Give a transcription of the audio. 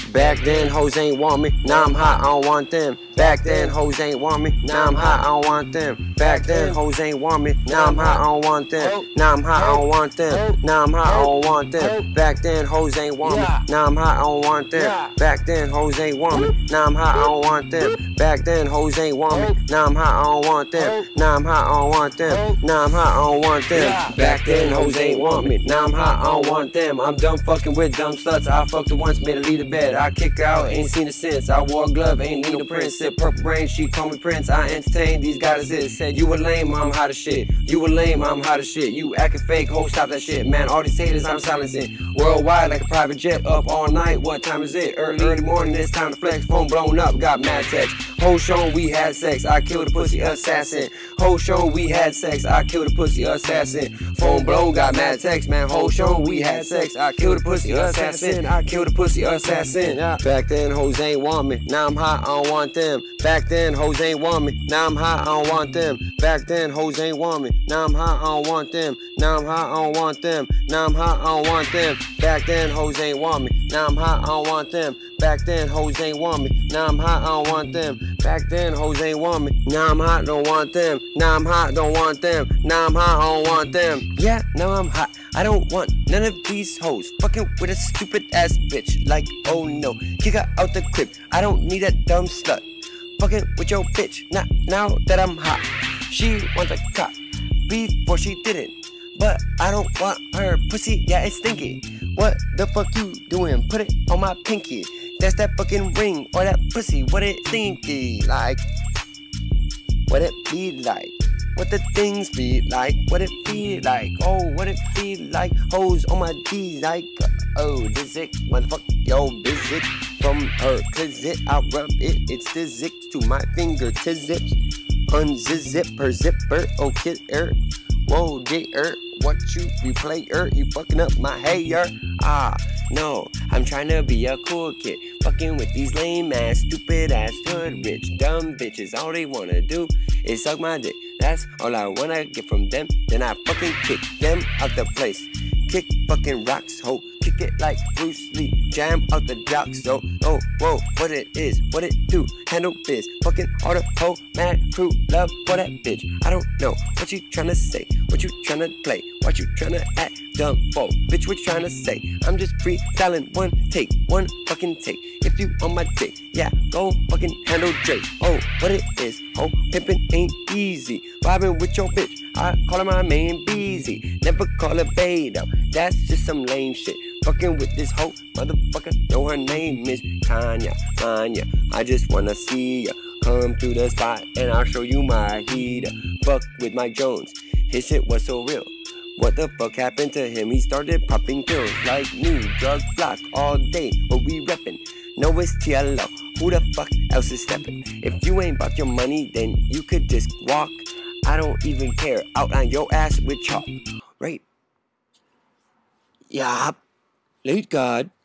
Back then hoes ain't want me, now I'm hot, I don't want them. Back then hoes ain't want me, now I'm hot, I don't want them. Back then hoes ain't want me, now I'm hot, I don't want them. Now I'm hot, I don't want them. Now I'm hot, I don't want them. Back then hoes ain't want me, now I'm hot, I don't want them. Back then hoes ain't want me, now I'm hot, I don't want them. Back then hoes ain't want me, now I'm hot, I don't want them. Now I'm hot, I don't want them. Now I'm hot, I don't want them. Back then hoes ain't want me, now I'm hot, I don't want them. I'm done fucking with dumb sluts. I fucked her once, made her leave the bed. I kick her out, ain't seen her since. I wore a glove, ain't need no prince. Sip purple rain, she call me Prince. I entertain these goddesses. Said you a lame, I'm hot as shit. You a lame, I'm hot as shit. You acting fake, ho, stop that shit. Man, all these haters I'm silencing. Worldwide like a private jet, up all night. What time is it? Early morning, it's time to flex. Phone blown up, got mad text. Whole show we had sex, I killed a pussy assassin. Whole show we had sex, I killed a pussy assassin. Phone blown, got mad text, man. Whole show we had sex, I killed a pussy assassin. I killed a pussy assassin. Back then hoes ain't want me, now I'm hot, I don't want them. Back then hoes ain't want me, now I'm hot, I don't want them. Back then hoes ain't want me, now I'm hot, I don't want them. Now I'm hot, I don't want them. Now I'm hot, I don't want them. Back then hoes ain't want me, now I'm hot, I don't want them. Back then hoes ain't want me, now I'm hot, I don't want them. Back then hoes ain't want me, now I'm hot, don't want them. Now I'm hot, don't want them. Now I'm hot, I don't want them. Yeah, now I'm hot, I don't want none of these hoes. Fucking with a stupid ass bitch, like oh no. Kick her out the crib, I don't need that dumb slut. Fucking with your bitch, not now that I'm hot. She wants a cock, before she didn't. But I don't want her pussy, yeah it's stinky. What the fuck you doing? Put it on my pinky. That's that fucking ring or that pussy, what it stinky like? What it be like? What the things be like? What it be like? Oh, what it be like? Hoes on my D like, oh, this it, motherfucker, yo, visit from her closet. I rub it, it's the zick to my fingertips. Unzip her zipper, oh kid her. Whoa, dear, what you player? You fucking up my hair. Ah, no, I'm trying to be a cool kid. Fucking with these lame ass, stupid ass, hood rich, dumb bitches. All they wanna do is suck my dick. That's all I wanna get from them. Then I fucking kick them out the place. Kick fucking rocks, ho. Kick it like Bruce Lee. Jam out the jocks, so oh, whoa, what it is, what it do. Handle biz, fucking all the whole mad crew. Love for that bitch. I don't know what you tryna say, what you tryna play, what you tryna act dumb for. Bitch, what you tryna say? I'm just freestyling, one take, one fucking take. If you on my dick, yeah, go fucking handle Drake. Oh, what it is, oh, pimpin' ain't easy. Vibing with your bitch, I call her my main beezy. Never call her bae though, that's just some lame shit. Fucking with this hoe, motherfucker, know her name is Tanya, Manya. I just wanna see ya. Come to the spot and I'll show you my heater. Fuck with Mike Jones, his shit was so real. What the fuck happened to him? He started popping pills like me. Drug block all day, but we reppin'. No, it's TLO. Who the fuck else is steppin'? If you ain't about your money, then you could just walk. I don't even care. Out on your ass with chalk. Right? Yeah. Lategod.